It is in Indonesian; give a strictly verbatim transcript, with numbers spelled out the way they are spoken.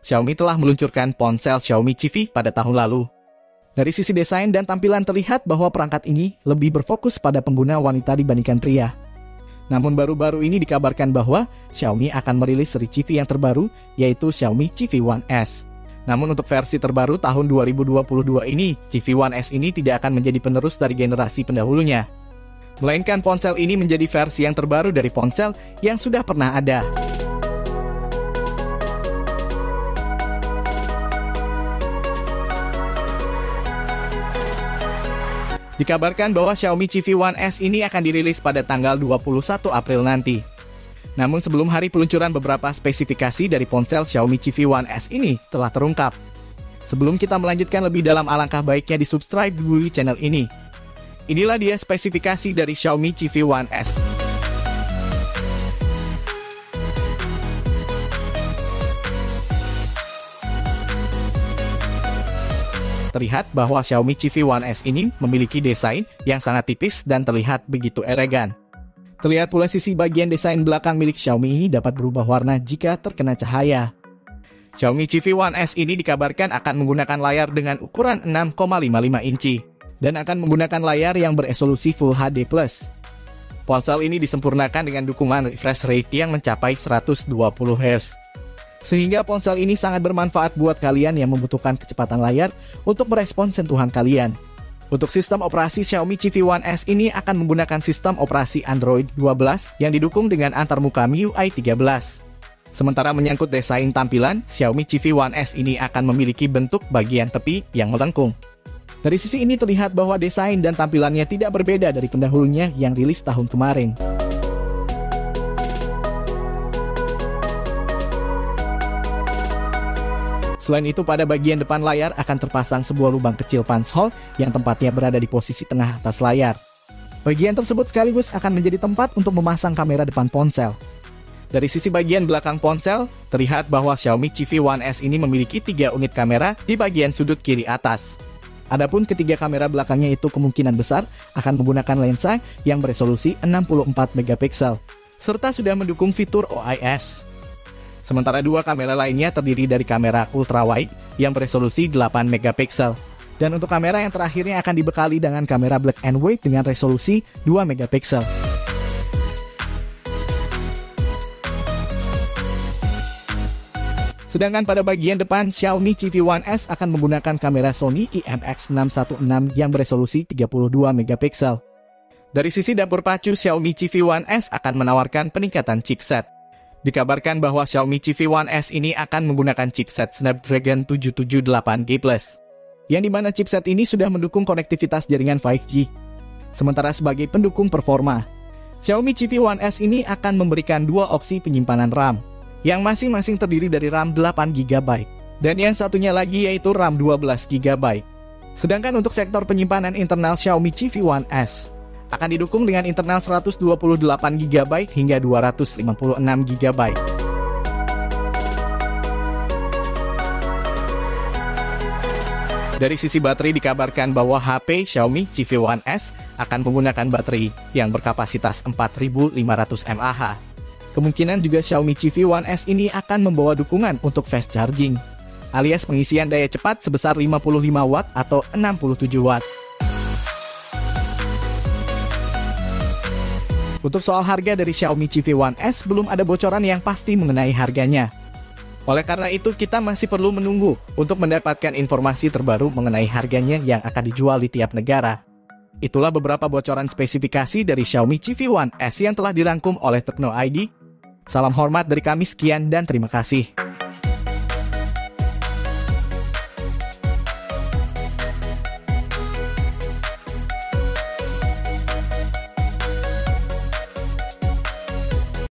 Xiaomi telah meluncurkan ponsel Xiaomi Civi pada tahun lalu. Dari sisi desain dan tampilan terlihat bahwa perangkat ini lebih berfokus pada pengguna wanita dibandingkan pria. Namun baru-baru ini dikabarkan bahwa Xiaomi akan merilis seri Civi yang terbaru, yaitu Xiaomi Civi One S. Namun untuk versi terbaru tahun dua ribu dua puluh dua ini, Civi One S ini tidak akan menjadi penerus dari generasi pendahulunya. Melainkan ponsel ini menjadi versi yang terbaru dari ponsel yang sudah pernah ada. Dikabarkan bahwa Xiaomi Civi One S ini akan dirilis pada tanggal dua puluh satu April nanti. Namun sebelum hari peluncuran, beberapa spesifikasi dari ponsel Xiaomi Civi One S ini telah terungkap. Sebelum kita melanjutkan lebih dalam, alangkah baiknya di subscribe dulu channel ini. Inilah dia spesifikasi dari Xiaomi Civi One S. Terlihat bahwa Xiaomi Civi One S ini memiliki desain yang sangat tipis dan terlihat begitu elegan. Terlihat pula sisi bagian desain belakang milik Xiaomi ini dapat berubah warna jika terkena cahaya. Xiaomi Civi One S ini dikabarkan akan menggunakan layar dengan ukuran enam koma lima lima inci dan akan menggunakan layar yang beresolusi Full H D plus. Ponsel ini disempurnakan dengan dukungan refresh rate yang mencapai seratus dua puluh hertz. Sehingga ponsel ini sangat bermanfaat buat kalian yang membutuhkan kecepatan layar untuk merespons sentuhan kalian. Untuk sistem operasi, Xiaomi Civi One S ini akan menggunakan sistem operasi Android dua belas yang didukung dengan antarmuka M I U I tiga belas. Sementara menyangkut desain tampilan, Xiaomi Civi One S ini akan memiliki bentuk bagian tepi yang melengkung. Dari sisi ini terlihat bahwa desain dan tampilannya tidak berbeda dari pendahulunya yang rilis tahun kemarin. Selain itu, pada bagian depan layar akan terpasang sebuah lubang kecil punch hole yang tempatnya berada di posisi tengah atas layar. Bagian tersebut sekaligus akan menjadi tempat untuk memasang kamera depan ponsel. Dari sisi bagian belakang ponsel, terlihat bahwa Xiaomi Civi One S ini memiliki tiga unit kamera di bagian sudut kiri atas. Adapun ketiga kamera belakangnya itu kemungkinan besar akan menggunakan lensa yang beresolusi enam puluh empat megapiksel, serta sudah mendukung fitur O I S. Sementara dua kamera lainnya terdiri dari kamera ultrawide yang beresolusi delapan megapiksel. Dan untuk kamera yang terakhirnya akan dibekali dengan kamera black and white dengan resolusi dua megapiksel. Sedangkan pada bagian depan, Xiaomi Civi One S akan menggunakan kamera Sony I M X enam satu enam yang beresolusi tiga puluh dua megapiksel. Dari sisi dapur pacu, Xiaomi Civi One S akan menawarkan peningkatan chipset. Dikabarkan bahwa Xiaomi Civi One S ini akan menggunakan chipset Snapdragon tujuh tujuh delapan G plus, yang dimana chipset ini sudah mendukung konektivitas jaringan lima G. Sementara sebagai pendukung performa, Xiaomi Civi One S ini akan memberikan dua opsi penyimpanan RAM, yang masing-masing terdiri dari RAM delapan giga byte, dan yang satunya lagi yaitu RAM dua belas giga byte. Sedangkan untuk sektor penyimpanan internal Xiaomi Civi One S, akan didukung dengan internal seratus dua puluh delapan giga byte hingga dua ratus lima puluh enam giga byte. Dari sisi baterai dikabarkan bahwa H P Xiaomi Civi One S akan menggunakan baterai yang berkapasitas empat ribu lima ratus mAh. Kemungkinan juga Xiaomi Civi One S ini akan membawa dukungan untuk fast charging, alias pengisian daya cepat sebesar lima puluh lima watt atau enam puluh tujuh watt. Untuk soal harga dari Xiaomi Civi One S, belum ada bocoran yang pasti mengenai harganya. Oleh karena itu, kita masih perlu menunggu untuk mendapatkan informasi terbaru mengenai harganya yang akan dijual di tiap negara. Itulah beberapa bocoran spesifikasi dari Xiaomi Civi One S yang telah dirangkum oleh Tekno I D. Salam hormat dari kami, sekian dan terima kasih.